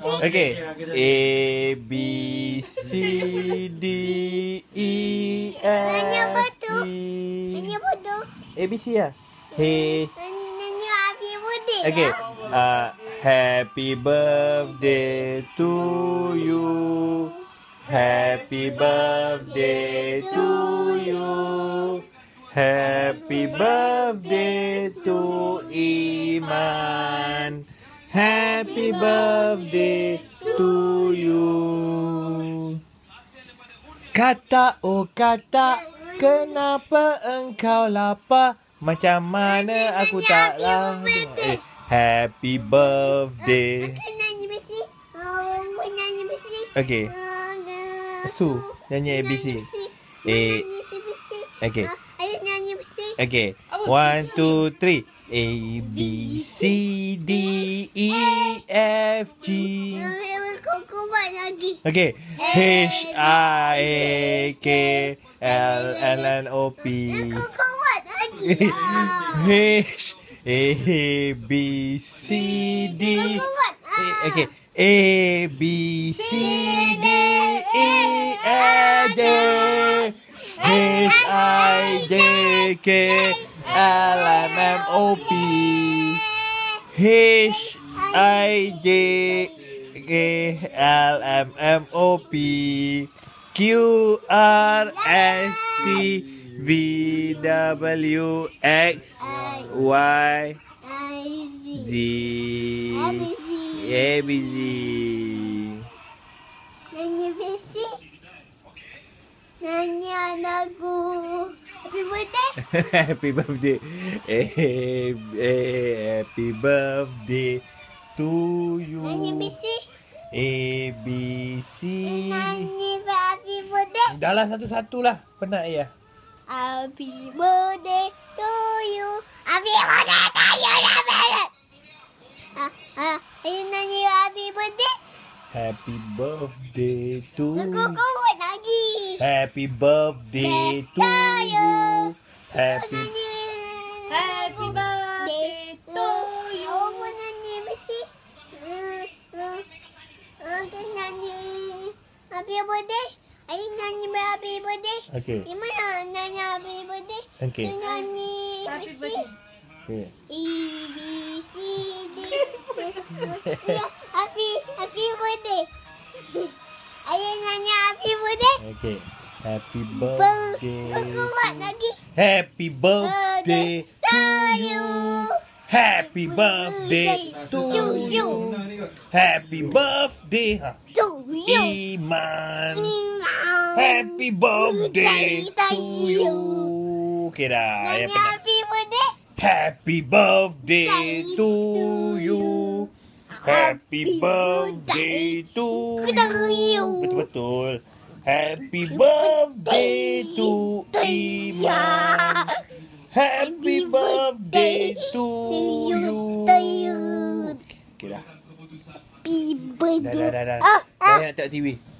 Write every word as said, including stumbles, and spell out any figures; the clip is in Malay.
Okay. A, B, C, D, E, F, G. Nanya bodoh. A, B, C lah. Hey. Nanya happy birthday. Okay. Uh, happy birthday to you. Happy birthday to you. Happy birthday to Iman. Happy birthday to you. Kata oh kata, kenapa engkau lapar? Macam mana aku tak lapar? Eh, happy birthday. Akan nyanyi besi. Oh, nyanyi besi. Okay. Su, nyanyi A B C. A. Okay. Ayah nyanyi besi. Okay. One, two, three. A, B, C, D, E, F, G. Kau kuat lagi. Okay. H, I, A, K, L, N, N, O, P. Kau kuat lagi. H, A, B, C, D. Kau kuat. Okay. A, B, C, D, E, F, G. H, I, J, K, L, M, N, O, P. H, I, J, K, L, M, N, O, P. Q, R, S, T, V, W, X, Y, Z, A, B, Z. Nyanyi besi. Nyanyi lagu happy birthday. Happy birthday. Eh, eh, happy birthday to you. Nyanyi besi. A, B, C. Nyanyi happy birthday. Dah lah satu-satu lah. Penat ya. Happy birthday to you. Happy birthday to you. Ah, ah, ayo nyanyi happy birthday. Happy birthday to Kau kuat lagi. Happy birthday to you. Happy Happy birthday to you. Awak mau nyanyi besi? Aku nyanyi happy birthday. Ayo nyanyi happy birthday. Okay. Gimana nyanyi happy birthday? Okay. Saya nyanyi besi. Okay. E, B, C, D. Ya, happy happy birthday. Ayo nyanyi happy birthday. Okay. Happy birthday. Kau kuat lagi. Happy birthday to you. Happy birthday to you. Happy birthday To you. Iman. Happy birthday to you. Okay dah. Nyanyi Ayah penat. happy birthday. Happy birthday to you. Happy birthday to you. Betul-betul. Happy birthday to Iman. Happy birthday to you. Okay dah. Happy Dah birthday. dah dah dah. Ah, Dah nak tengok T V.